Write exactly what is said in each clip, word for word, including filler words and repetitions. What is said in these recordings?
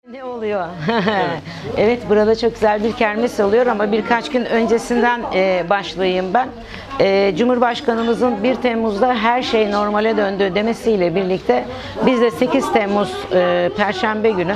Ne oluyor? Evet, burada çok güzel bir kermes oluyor ama birkaç gün öncesinden e, başlayayım ben. E, Cumhurbaşkanımızın bir Temmuz'da her şey normale döndü demesiyle birlikte biz de sekiz Temmuz e, Perşembe günü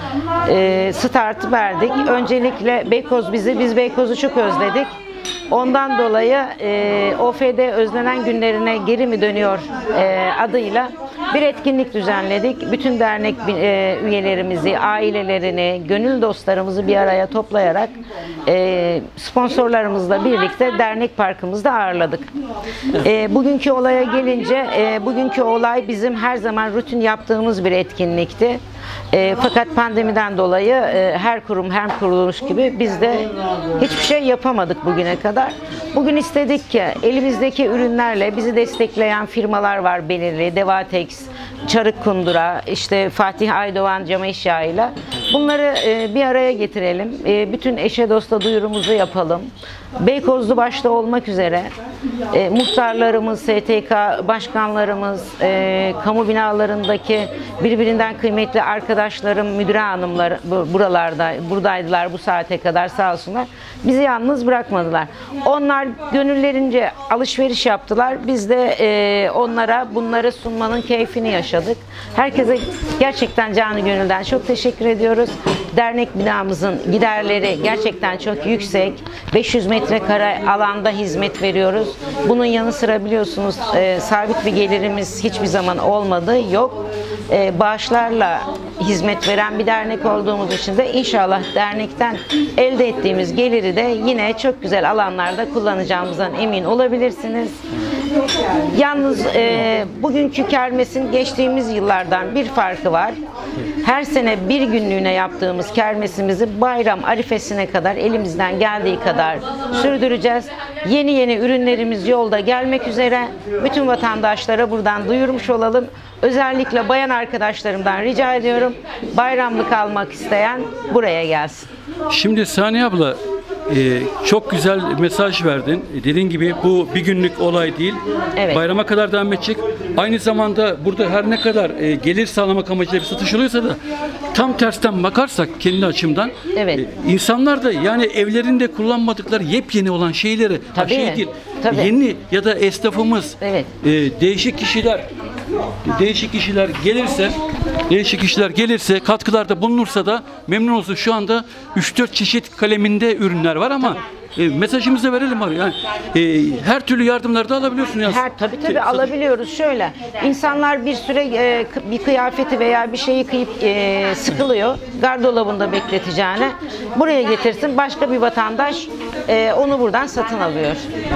e, startı verdik. Öncelikle Beykoz bizi, biz Beykoz'u çok özledik. Ondan dolayı e, O F D özlenen günlerine geri mi dönüyor e, adıyla bir etkinlik düzenledik. Bütün dernek e, üyelerimizi, ailelerini, gönül dostlarımızı bir araya toplayarak e, sponsorlarımızla birlikte dernek parkımızda ağırladık. E, bugünkü olaya gelince, e, bugünkü olay bizim her zaman rutin yaptığımız bir etkinlikti. E, fakat pandemiden dolayı e, her kurum, her kuruluş gibi biz de hiçbir şey yapamadık bugüne kadar. Bugün istedik ki elimizdeki ürünlerle bizi destekleyen firmalar var belirli. Devatex, Çarık Kundura, işte Fatih Aydoğan Cam Eşya'yla bunları e, bir araya getirelim. E, bütün eşe dosta duyurumuzu yapalım. Beykozlu başta olmak üzere e, muhtarlarımız, S T K başkanlarımız, e, kamu binalarındaki birbirinden kıymetli arkadaşlarım, müdüre hanımlar buralarda, buradaydılar bu saate kadar sağ olsunlar. Bizi yalnız bırakmadılar. Onlar gönüllerince alışveriş yaptılar. Biz de e, onlara bunları sunmanın keyfini yaşadık. Herkese gerçekten canı gönülden çok teşekkür ediyoruz. Dernek binamızın giderleri gerçekten çok yüksek. beş yüz metrekare alanda hizmet veriyoruz. Bunun yanı sıra biliyorsunuz e, sabit bir gelirimiz hiçbir zaman olmadı, yok. E, bağışlarla hizmet veren bir dernek olduğumuz için de inşallah dernekten elde ettiğimiz geliri de yine çok güzel alanlarda kullanacağımızdan emin olabilirsiniz. Yalnız e, bugünkü kermesin geçtiğimiz yıllardan bir farkı var. Her sene bir günlüğüne yaptığımız kermesimizi bayram arifesine kadar elimizden geldiği kadar sürdüreceğiz. Yeni yeni ürünlerimiz yolda gelmek üzere. Bütün vatandaşlara buradan duyurmuş olalım. Özellikle bayan arkadaşlarımdan rica ediyorum. Bayramlık almak isteyen buraya gelsin. Şimdi Saniye abla, Ee, çok güzel mesaj verdin. Dediğin gibi bu bir günlük olay değil. Evet. Bayrama kadar devam edecek. Aynı zamanda burada her ne kadar e, gelir sağlamak amacıyla bir satış oluyorsa da tam tersten bakarsak kendi açımdan evet. e, insanlar da yani evlerinde kullanmadıkları yepyeni olan şeyleri Tabii. şey değil, Tabii. yeni ya da esnafımız evet. e, değişik kişiler değişik kişiler gelirse değişik kişiler gelirse katkılarda bulunursa da memnun olsun. Şu anda üç dört çeşit kaleminde ürünler var ama e, mesajımızı da verelim abi. Yani e, her türlü yardımları da alabiliyorsun ya. Her tabii tabii alabiliyoruz. Şöyle, insanlar bir süre e, bir kıyafeti veya bir şeyi kıyıp e, sıkılıyor. Gardırobunda bekleteceğine buraya getirsin. Başka bir vatandaş e, onu buradan satın alıyor.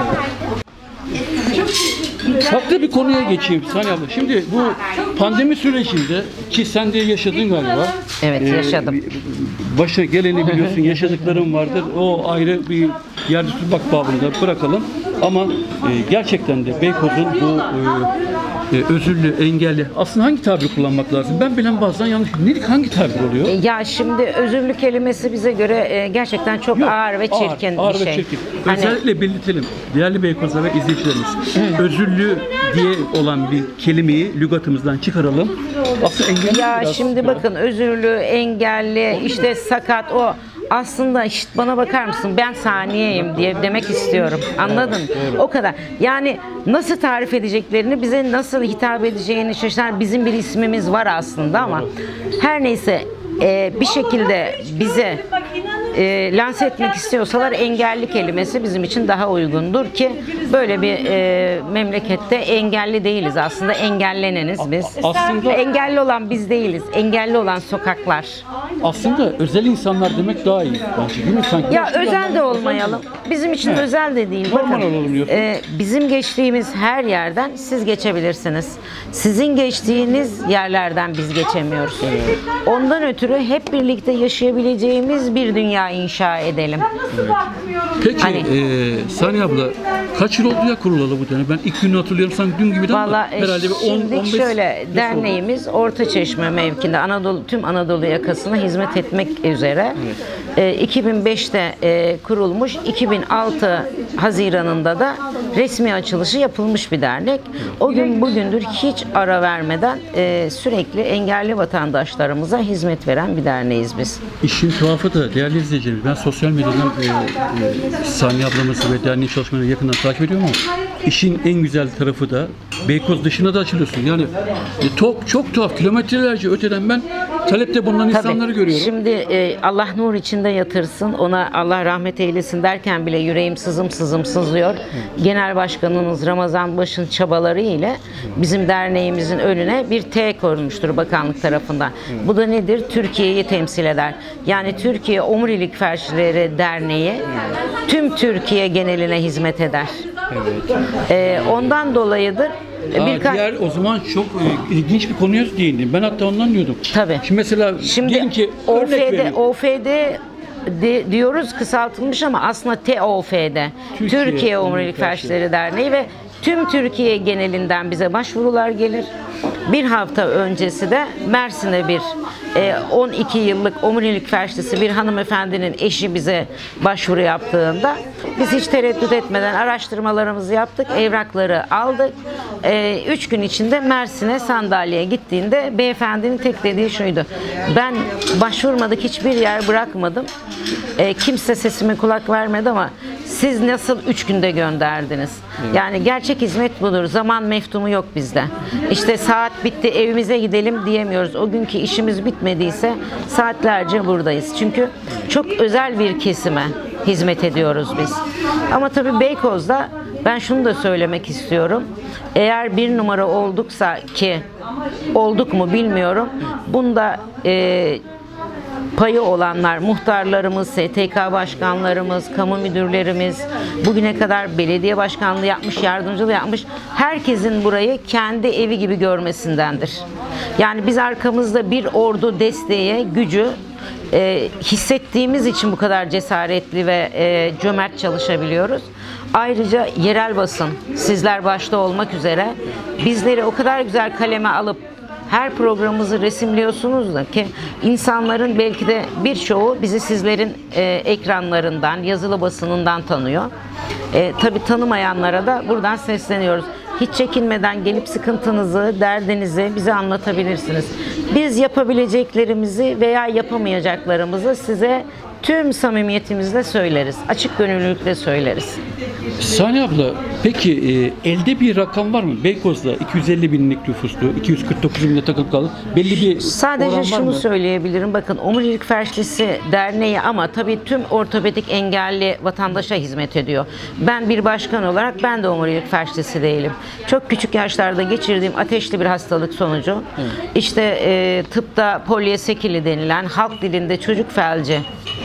Farklı bir konuya geçeyim Saniye abla. Şimdi bu pandemi sürecinde ki sen de yaşadın galiba. Evet, yaşadım. Ee, başa geleni biliyorsun, yaşadıklarım vardır. O ayrı bir yerde tutmak babında bırakalım. Ama e, gerçekten de Beykoz'un bu e, e, özürlü, engelli, aslında hangi tabiri kullanmak lazım? Ben bilen bazen yanlış. Nedik hangi tabir oluyor? Ya şimdi özürlü kelimesi bize göre e, gerçekten çok Yok, ağır ve çirkin ağır, bir ağır şey. Ve çirkin. Hani... Özellikle belirtelim. Değerli Beykozlar ve izleyicilerimiz. Özürlü diye olan bir kelimeyi lügatımızdan çıkaralım. Aslında engelli Ya biraz, şimdi ya. bakın özürlü, engelli, işte sakat o. Aslında işte bana bakar mısın ben saniyeyim diye demek istiyorum. Anladın? O kadar. Yani nasıl tarif edeceklerini, bize nasıl hitap edeceğini şaşıran bizim bir ismimiz var aslında ama her neyse e, bir şekilde bize e, lanse etmek istiyorsalar engelli kelimesi bizim için daha uygundur ki böyle bir e, memlekette engelli değiliz aslında, engelleneniz biz. Aslında engelli olan biz değiliz. Engelli olan sokaklar. Aslında özel insanlar demek daha iyi bence, değil mi? Sanki Ya özel de olmayalım. Bizim için özel de değil. Normal Bakın, olalım diyorsun. e, bizim geçtiğimiz her yerden siz geçebilirsiniz. Sizin geçtiğiniz yerlerden biz geçemiyoruz. Evet. Ondan ötürü hep birlikte yaşayabileceğimiz bir dünya inşa edelim. Evet. Peki Hani- e, Saniye abla kaç yıl oldu ya kurulalı bu dernek? Ben ilk günü hatırlıyorum, sanki dün gibi de ama Vallahi herhalde bir on on şimdi beş şöyle derneğimiz Ortaçeşme mevkinde Anadolu tüm Anadolu yakasına hizmet hizmet etmek üzere. E, iki bin beşte e, kurulmuş, iki bin altı Haziran'ında da resmi açılışı yapılmış bir dernek. O gün bugündür hiç ara vermeden e, sürekli engelli vatandaşlarımıza hizmet veren bir derneğiz biz. İşin tuhafı da değerli izleyicilerimiz, ben sosyal medyadan e, e, Saniye ablamızı ve derneğin çalışmalarını yakından takip ediyorum ama işin en güzel tarafı da Beykoz dışına da açılıyorsun. Yani e, çok, çok tuhaf, kilometrelerce öteden ben talepte bulunan Tabii, insanları görüyorum. Şimdi e, Allah nur içinde yatırsın, ona Allah rahmet eylesin derken bile yüreğim sızım sızım sızlıyor. Genel Başkanımız Ramazan Baş'ın çabaları ile bizim derneğimizin önüne bir T konmuştur bakanlık tarafından. Bu da nedir? Türkiye'yi temsil eder. Yani Türkiye Omurilik Felçlileri Derneği tüm Türkiye geneline hizmet eder. Evet. E, ondan dolayıdır. Aa, Birka- diğer o zaman çok e, ilginç bir konuya değindim. Ben hatta ondan diyordum. Tabii. Şimdi mesela Şimdi diyelim ki örnek O F D, vereyim. O F D de, diyoruz kısaltılmış ama aslında T O F D. Türkiye Türkiye, Omurilik Omurilik Felçleri Felçlileri Derneği ve tüm Türkiye genelinden bize başvurular gelir. Bir hafta öncesi de Mersin'e bir e, on iki yıllık omurilik felçlisi bir hanımefendinin eşi bize başvuru yaptığında biz hiç tereddüt etmeden araştırmalarımızı yaptık, evrakları aldık. E, üç gün içinde Mersin'e sandalyeye gittiğinde beyefendinin tek dediği şuydu: ben başvurmadık, hiçbir yer bırakmadım. E, kimse sesime kulak vermedi ama siz nasıl üç günde gönderdiniz? Yani gerçek hizmet budur. Zaman meftumu yok bizde. İşte saat bitti, evimize gidelim diyemiyoruz. O günkü işimiz bitmediyse saatlerce buradayız. Çünkü çok özel bir kesime hizmet ediyoruz biz. Ama tabii Beykoz'da ben şunu da söylemek istiyorum. Eğer bir numara olduksa, ki olduk mu bilmiyorum, bunda e, payı olanlar, muhtarlarımız, S T K başkanlarımız, kamu müdürlerimiz, bugüne kadar belediye başkanlığı yapmış, yardımcılığı yapmış, herkesin burayı kendi evi gibi görmesindendir. Yani biz arkamızda bir ordu desteğe, gücü e, hissettiğimiz için bu kadar cesaretli ve e, cömert çalışabiliyoruz. Ayrıca yerel basın, sizler başta olmak üzere bizleri o kadar güzel kaleme alıp her programımızı resimliyorsunuz da ki insanların belki de birçoğu bizi sizlerin e, ekranlarından, yazılı basınından tanıyor. E, tabii tanımayanlara da buradan sesleniyoruz. Hiç çekinmeden gelip sıkıntınızı, derdinizi bize anlatabilirsiniz. Biz yapabileceklerimizi veya yapamayacaklarımızı size tüm samimiyetimizle söyleriz. Açık gönüllülükle söyleriz. Saniye abla, peki e, elde bir rakam var mı? Beykoz'da iki yüz elli binlik nüfuslu, iki yüz kırk dokuz binde takılıp kaldı. Belli bir Sadece oran var şunu mı? söyleyebilirim. Bakın, Omurilik Felçlisi Derneği ama tabii tüm ortopedik engelli vatandaşa hizmet ediyor. Ben bir başkan olarak ben de omurilik felçlisi değilim. Çok küçük yaşlarda geçirdiğim ateşli bir hastalık sonucu, evet. işte e, tıpta polyesekili denilen, halk dilinde çocuk felci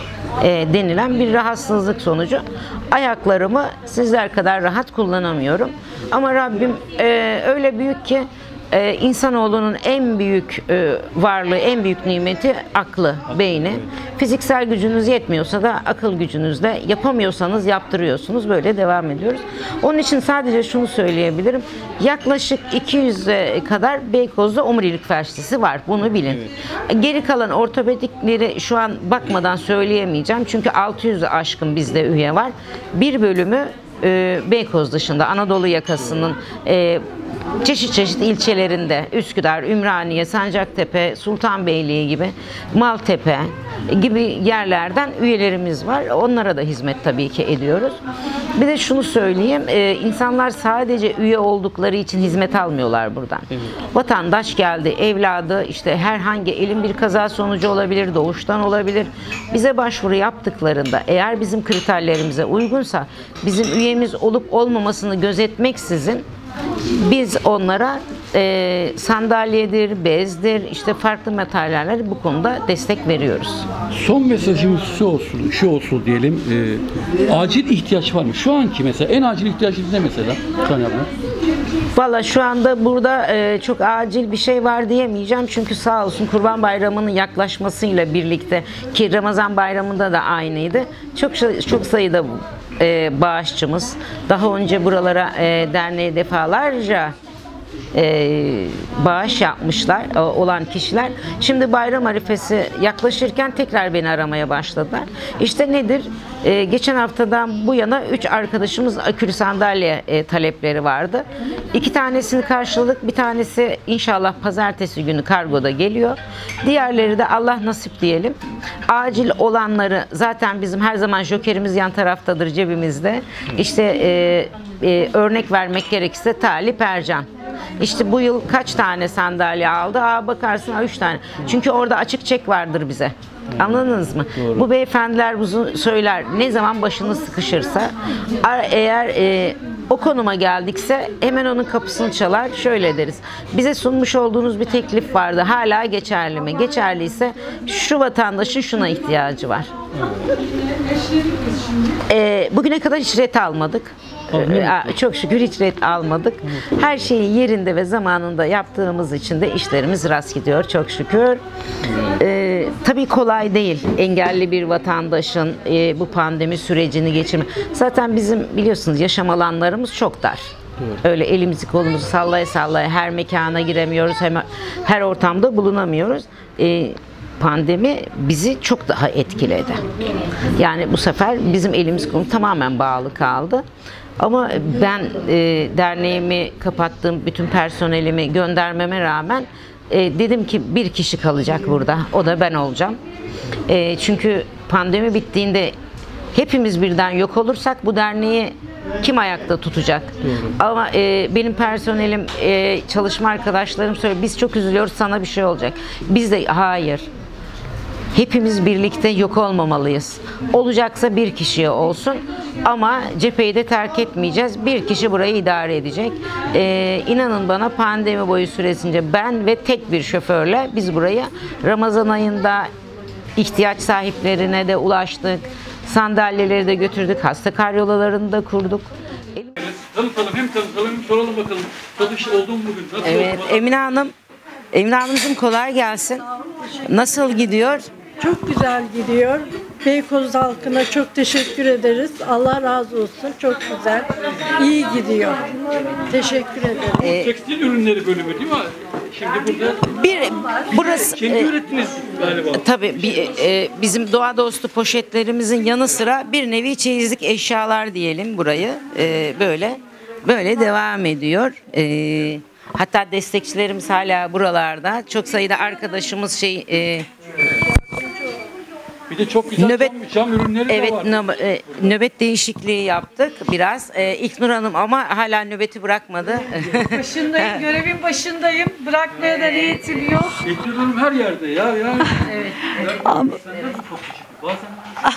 E, denilen bir rahatsızlık sonucu ayaklarımı sizler kadar rahat kullanamıyorum. Ama Rabbim e, öyle büyük ki e, insanoğlunun en büyük e, varlığı, en büyük nimeti aklı, beyni. Fiziksel gücünüz yetmiyorsa da akıl gücünüzle, yapamıyorsanız yaptırıyorsunuz. Böyle devam ediyoruz. Onun için sadece şunu söyleyebilirim. Yaklaşık iki yüze kadar Beykoz'da omurilik felçlisi var. Bunu bilin. Evet. Geri kalan ortopedikleri şu an bakmadan söyleyemeyeceğim. Çünkü altı yüzü aşkın bizde üye var. Bir bölümü e, Beykoz dışında, Anadolu yakasının e, çeşit çeşit ilçelerinde, Üsküdar, Ümraniye, Sancaktepe, Sultanbeyli gibi, Maltepe gibi yerlerden üyelerimiz var. Onlara da hizmet tabii ki ediyoruz. Bir de şunu söyleyeyim, e, insanlar sadece üye oldukları için hizmet almıyorlar buradan. Evet. Vatandaş geldi, evladı işte herhangi elin bir kaza sonucu olabilir, doğuştan olabilir. Bize başvuru yaptıklarında eğer bizim kriterlerimize uygunsa, bizim üyemiz olup olmamasını gözetmeksizin biz onlara e, sandalyedir, bezdir, işte farklı materyaller bu konuda destek veriyoruz. Son mesajımız şu olsun, şu olsun diyelim. E, acil ihtiyaç var mı? Şu anki mesela en acil ihtiyacınız ne mesela? Valla şu anda burada e, çok acil bir şey var diyemeyeceğim. Çünkü sağ olsun Kurban Bayramı'nın yaklaşmasıyla birlikte, ki Ramazan Bayramı'nda da aynıydı, çok çok sayıda e, bağışçımız daha önce buralara e, derneğe defalarca e, bağış yapmışlar e, olan kişiler. Şimdi bayram arifesi yaklaşırken tekrar beni aramaya başladılar. İşte nedir? E, geçen haftadan bu yana üç arkadaşımız akülü sandalye e, talepleri vardı. İki tanesini karşıladık. Bir tanesi inşallah pazartesi günü kargoda geliyor. Diğerleri de Allah nasip diyelim. Acil olanları zaten bizim her zaman jokerimiz yan taraftadır, cebimizde. İşte e, e, örnek vermek gerekirse Talip Ercan. İşte bu yıl kaç tane sandalye aldı? Aa, bakarsın ha, üç tane. Çünkü orada açık çek vardır bize. Anladınız mı? Doğru. Bu beyefendiler bunu söyler. Ne zaman başınız sıkışırsa, eğer e, o konuma geldikse hemen onun kapısını çalar. Şöyle deriz. Bize sunmuş olduğunuz bir teklif vardı. Hala geçerli mi? Geçerliyse şu vatandaşın şuna ihtiyacı var. E, bugüne kadar hiç ret almadık. Ee, çok şükür hiç ret almadık. Her şeyi yerinde ve zamanında yaptığımız için de işlerimiz rast gidiyor çok şükür. Ee, tabii kolay değil engelli bir vatandaşın e, bu pandemi sürecini geçirmek. Zaten bizim biliyorsunuz yaşam alanlarımız çok dar. Öyle elimizi kolumuzu sallaya sallaya her mekana giremiyoruz, hem her ortamda bulunamıyoruz. Ee, Pandemi bizi çok daha etkiledi. Yani bu sefer bizim elimiz kolumuz tamamen bağlı kaldı. Ama ben e, derneğimi kapattım, bütün personelimi göndermeme rağmen e, dedim ki bir kişi kalacak burada, o da ben olacağım. E, çünkü pandemi bittiğinde hepimiz birden yok olursak bu derneği kim ayakta tutacak? Doğru. Ama e, benim personelim, e, çalışma arkadaşlarım söylüyor, biz çok üzülüyoruz, sana bir şey olacak. Biz de hayır. Hepimiz birlikte yok olmamalıyız. Olacaksa bir kişiye olsun ama cepheyi de terk etmeyeceğiz. Bir kişi burayı idare edecek. Ee, inanın bana pandemi boyu süresince ben ve tek bir şoförle biz buraya Ramazan ayında ihtiyaç sahiplerine de ulaştık. Sandalyeleri de götürdük. Hasta karyolalarını da kurduk. Tanıtalım, hem tanıtalım hem soralım bakalım. Satış oldu mu bugün? Nasıl evet, oldu? Emine Hanım. Emine Hanımcığım kolay gelsin. Nasıl gidiyor? Çok güzel gidiyor. Beykoz halkına çok teşekkür ederiz. Allah razı olsun. Çok güzel. İyi gidiyor. Teşekkür ederim. Ee, Tekstil ürünleri bölümü değil mi? Şimdi burada bir burası kendi e, ürettiniz galiba. Tabii bir, e, bizim doğa dostu poşetlerimizin yanı sıra bir nevi çeyizlik eşyalar diyelim burayı. E, böyle böyle devam ediyor. E, hatta destekçilerimiz hala buralarda. Çok sayıda arkadaşımız şey e, bir de çok güzel nöbet, cam, cam ürünleri evet, de var. Nöbet, e, nöbet değişikliği yaptık biraz. E, İlknur Hanım ama hala nöbeti bırakmadı. Başındayım, görevin başındayım. Bırakmaya da niyetim yok. İlknur Hanım her yerde ya. Yani. Evet. Ama senden de çok küçük. Bazen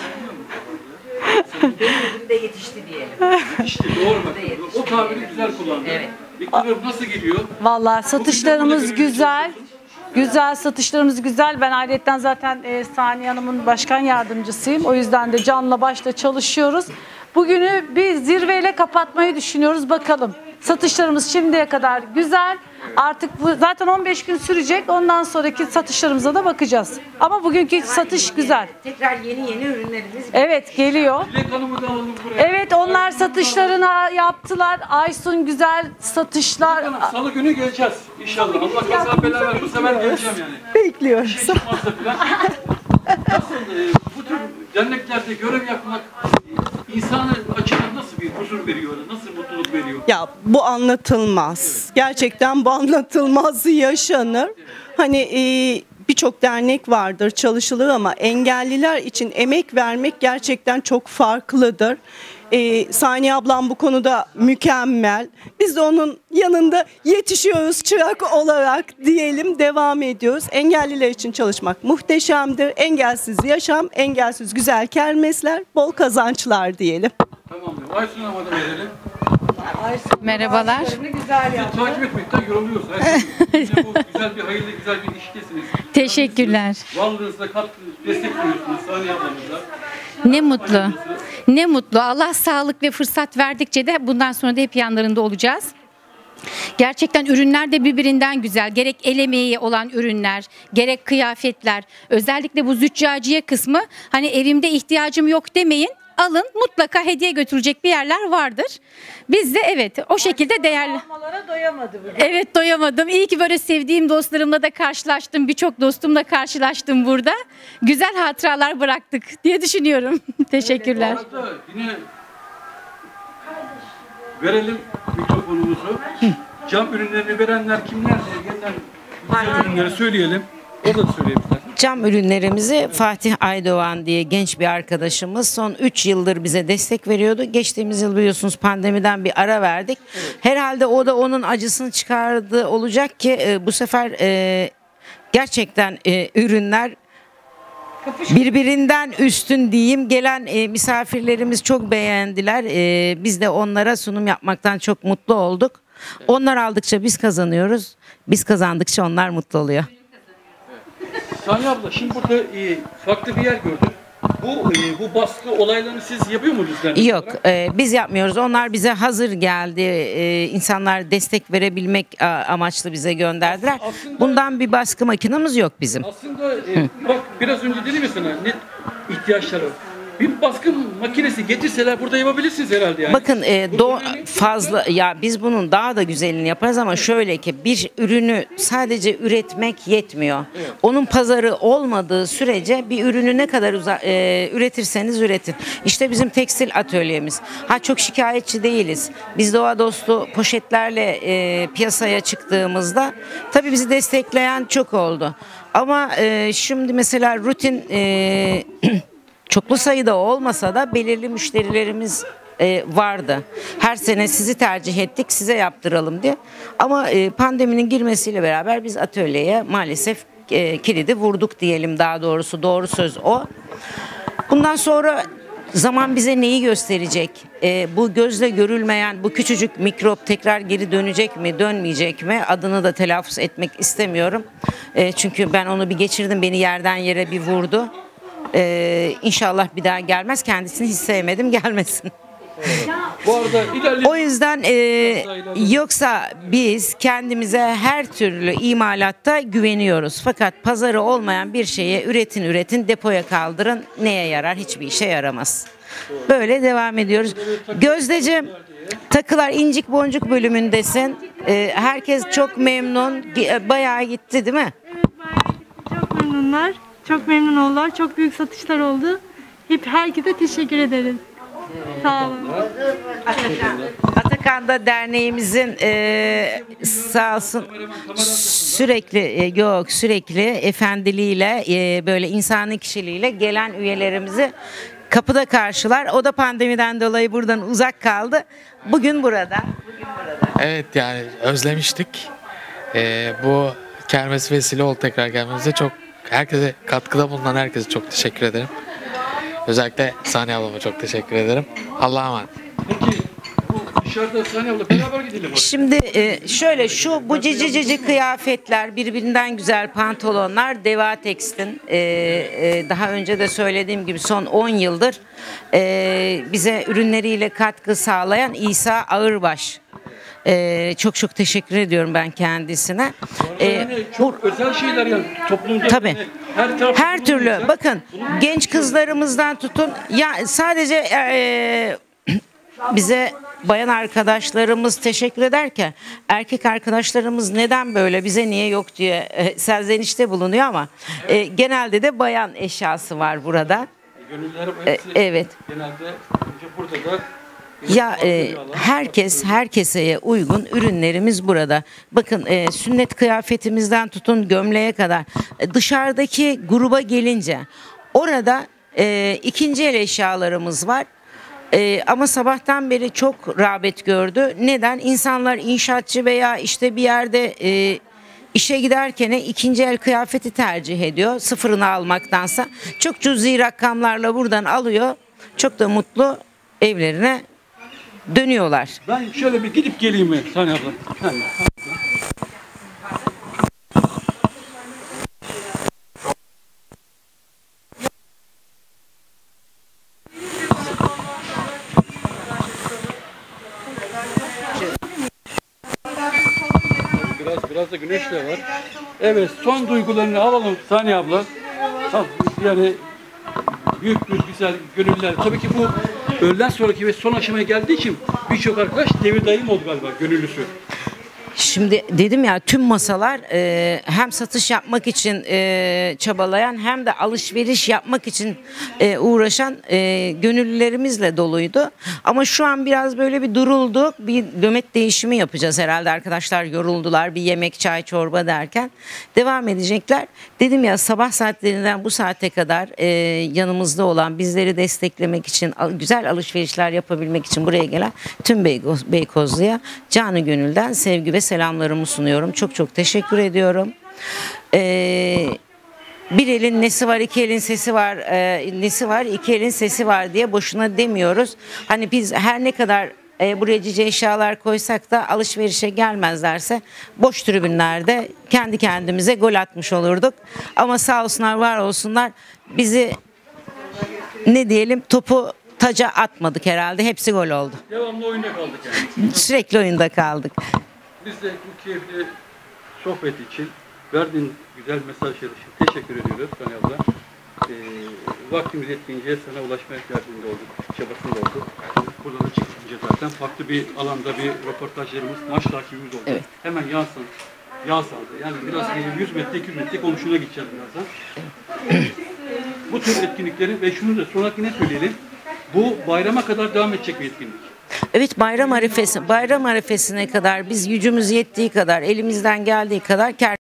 de yetişti diyelim. işte doğru bak. O tabiri güzel kullandı. Evet. İlknur Hanım nasıl geliyor? Vallahi satışlarımız güzel. Güzel, satışlarımız güzel. Ben ayrıca zaten e, Saniye Hanım'ın başkan yardımcısıyım. O yüzden de canla başla çalışıyoruz. Bugünü bir zirveyle kapatmayı düşünüyoruz. Bakalım. Satışlarımız şimdiye kadar güzel. Artık bu zaten on beş gün sürecek. Ondan sonraki satışlarımıza da bakacağız. Ama bugünkü satış güzel. Tekrar yeni yeni ürünlerimiz. Evet, geliyor. Dilek Hanım'ı da alalım buraya. Evet, onlar satışlarını yaptılar. Aysun güzel satışlar. Salı günü geleceğiz inşallah. Allah kaza bela ver. Bu sefer geleceğim yani. Bekliyoruz. Şey çıkmazsa falan. Nasıl e, bu tür derneklerde görev yapmak e, insana açıdan nasıl bir huzur veriyor? Nasıl mutluluk veriyor? Ya bu anlatılmaz. Gerçekten bu anlatılmaz yaşanır. Hani e, birçok dernek vardır, çalışılır ama engelliler için emek vermek gerçekten çok farklıdır. Ee, Saniye ablam bu konuda mükemmel. Biz de onun yanında yetişiyoruz çırak olarak diyelim, devam ediyoruz. Engelliler için çalışmak muhteşemdir. Engelsiz yaşam, engelsiz güzel kermesler, bol kazançlar diyelim. Tamamdır. Aysun Hanım'a da verelim. Merhabalar. Sizi takip etmekten yoruluyoruz. Siz bu güzel bir, hayırlı güzel bir iştesiniz. Teşekkürler. Varlığınızla katkı, destek veriyorsunuz Saniye ablamıza. Ne mutlu. Ne mutlu. Allah sağlık ve fırsat verdikçe de bundan sonra da hep yanlarında olacağız. Gerçekten ürünler de birbirinden güzel. Gerek el emeği olan ürünler, gerek kıyafetler. Özellikle bu züccaciye kısmı, hani evimde ihtiyacım yok demeyin. alın, mutlaka hediye götürecek bir yerler vardır. Biz de evet o şekilde değerli. Almalara doyamadı bugün. Evet doyamadım. İyi ki böyle sevdiğim dostlarımla da karşılaştım. Birçok dostumla karşılaştım burada. Güzel hatıralar bıraktık diye düşünüyorum. Teşekkürler. Bu arada yine verelim mikrofonumuzu. Cam ürünlerini verenler kimler diye genel güzel ürünleri söyleyelim. O da söyleyebilirler. Cam ürünlerimizi Fatih Aydoğan diye genç bir arkadaşımız son üç yıldır bize destek veriyordu. Geçtiğimiz yıl biliyorsunuz pandemiden bir ara verdik. Herhalde o da onun acısını çıkardı olacak ki e, bu sefer e, gerçekten e, ürünler birbirinden üstün diyeyim. Gelen e, misafirlerimiz çok beğendiler. E, biz de onlara sunum yapmaktan çok mutlu olduk. Onlar aldıkça biz kazanıyoruz. Biz kazandıkça onlar mutlu oluyor. Saniye abla şimdi burada e, farklı bir yer gördüm. Bu e, bu baskı olaylarını siz yapıyor musunuz? dernek Yok, olarak? e, biz yapmıyoruz. Onlar bize hazır geldi. E, insanlar destek verebilmek a, amaçlı bize gönderdiler. Aslında- Bundan bir baskı makinamız yok bizim. Aslında e, bak biraz önce dedim ya sana ne ihtiyaçları var. Bir baskı makinesi getirseler burada yapabilirsiniz herhalde yani. Bakın e, Bu do ürünü- fazla ya biz bunun daha da güzelini yaparız ama şöyle ki bir ürünü sadece üretmek yetmiyor. Onun pazarı olmadığı sürece bir ürünü ne kadar uza- e, üretirseniz üretin. İşte bizim tekstil atölyemiz. Ha çok şikayetçi değiliz. Biz doğa dostu poşetlerle e, piyasaya çıktığımızda tabii bizi destekleyen çok oldu. Ama e, şimdi mesela rutin e, çoklu sayıda olmasa da belirli müşterilerimiz e, vardı. Her sene sizi tercih ettik, size yaptıralım diye. Ama e, pandeminin girmesiyle beraber biz atölyeye maalesef e, kilidi vurduk diyelim, daha doğrusu doğru söz o. Bundan sonra zaman bize neyi gösterecek? E, bu gözle görülmeyen bu küçücük mikrop tekrar geri dönecek mi, dönmeyecek mi? Adını da telaffuz etmek istemiyorum. E, çünkü ben onu bir geçirdim, beni yerden yere bir vurdu. Ee, inşallah bir daha gelmez. Kendisini hiç sevmedim, gelmesin. Bu arada ilerleyelim. O yüzden e, yoksa biz kendimize her türlü imalatta güveniyoruz. Fakat pazarı olmayan bir şeye üretin üretin depoya kaldırın. Neye yarar? Hiçbir işe yaramaz. Böyle devam ediyoruz. Gözdeciğim, takılar incik boncuk bölümündesin. Ee, herkes çok memnun. Gi- Bayağı gitti değil mi? Çok memnunlar. Çok memnun oldular. Çok büyük satışlar oldu. Hep herkese teşekkür ederiz. Sağ olun. Atakan'da derneğimizin e, sağ olsun sürekli e, yok sürekli efendiliğiyle e, böyle insani kişiliğiyle gelen üyelerimizi kapıda karşılar. O da pandemiden dolayı buradan uzak kaldı. Bugün burada. Evet yani özlemiştik. Ee, bu kermes vesile oldu tekrar gelmemize. Çok herkese katkıda bulunan herkese çok teşekkür ederim. Özellikle Saniye ablama çok teşekkür ederim. Allah'a emanet. Peki bu dışarıda Saniye abla beraber gidelim. oraya. Şimdi e, şöyle şu bu cici cici kıyafetler, birbirinden güzel pantolonlar Deva Tekst'in e, e, daha önce de söylediğim gibi son on yıldır e, bize ürünleriyle katkı sağlayan İsa Ağırbaş. E, çok çok teşekkür ediyorum ben kendisine. E, Yani çok özel şeyler yani toplumda. Tabii. yani Her, tarafta Her türlü bulunursa- bakın genç kızlarımızdan tutun ya sadece e, bize bayan arkadaşlarımız teşekkür ederken erkek arkadaşlarımız neden böyle bize niye yok diye e, serzenişte bulunuyor ama e, genelde de bayan eşyası var burada. Gönüllerim E, hepsi evet. genelde önce burada da Ya e, herkes herkeseye uygun ürünlerimiz burada. Bakın e, sünnet kıyafetimizden tutun gömleğe kadar E, dışarıdaki gruba gelince orada e, ikinci el eşyalarımız var. E, ama sabahtan beri çok rağbet gördü. Neden? İnsanlar inşaatçı veya işte bir yerde e, işe giderken ikinci el kıyafeti tercih ediyor. Sıfırını almaktansa çok cüzi rakamlarla buradan alıyor. Çok da mutlu evlerine dönüyorlar. ben şöyle bir gidip geleyim mi Saniye abla? Ha. Biraz biraz da güneş de var. Evet, son duygularını alalım Saniye abla. Ha, yani büyük bir güzel gönüllüler. Tabii ki bu öğleden sonraki ve son aşamaya geldiği için birçok arkadaş devir daim oldu galiba gönüllüsü. Şimdi dedim ya, tüm masalar e, hem satış yapmak için e, çabalayan hem de alışveriş yapmak için e, uğraşan e, gönüllülerimizle doluydu. Ama şu an biraz böyle bir durulduk. Bir nöbet değişimi yapacağız herhalde. Arkadaşlar yoruldular. Bir yemek, çay, çorba derken devam edecekler. Dedim ya, sabah saatlerinden bu saate kadar e, yanımızda olan, bizleri desteklemek için, al- güzel alışverişler yapabilmek için buraya gelen tüm Beykoz, Beykozlu'ya canı gönülden sevgi ve selamlarımı sunuyorum. Çok çok teşekkür ediyorum. Ee, bir elin nesi var, iki elin sesi var, e, nesi var, iki elin sesi var diye boşuna demiyoruz. Hani biz her ne kadar e, buraya cici eşyalar koysak da alışverişe gelmezlerse boş tribünlerde kendi kendimize gol atmış olurduk. Ama sağ olsunlar, var olsunlar, bizi ne diyelim, topu taca atmadık herhalde. Hepsi gol oldu. Devamlı oyunda kaldık yani. Sürekli oyunda kaldık. Biz de bu keyifli sohbet için, verdiğin güzel mesajlar için teşekkür ediyoruz Saniye abla. Ee, vaktimiz yettiğince sana ulaşma derdinde olduk, çabasında olduk. Burada da çıkınca zaten farklı bir alanda bir röportajlarımız, maç takibimiz oldu. Evet. Hemen Yağsan, Yağsan'da yani biraz yüz metre, iki yüz metre komşuna gideceğiz birazdan. Bu tür etkinlikleri ve şunu da sonrakine söyleyelim. Bu bayrama kadar devam edecek bir etkinlik. Evet, bayram arifesi, bayram arifesine kadar biz gücümüz yettiği kadar, elimizden geldiği kadar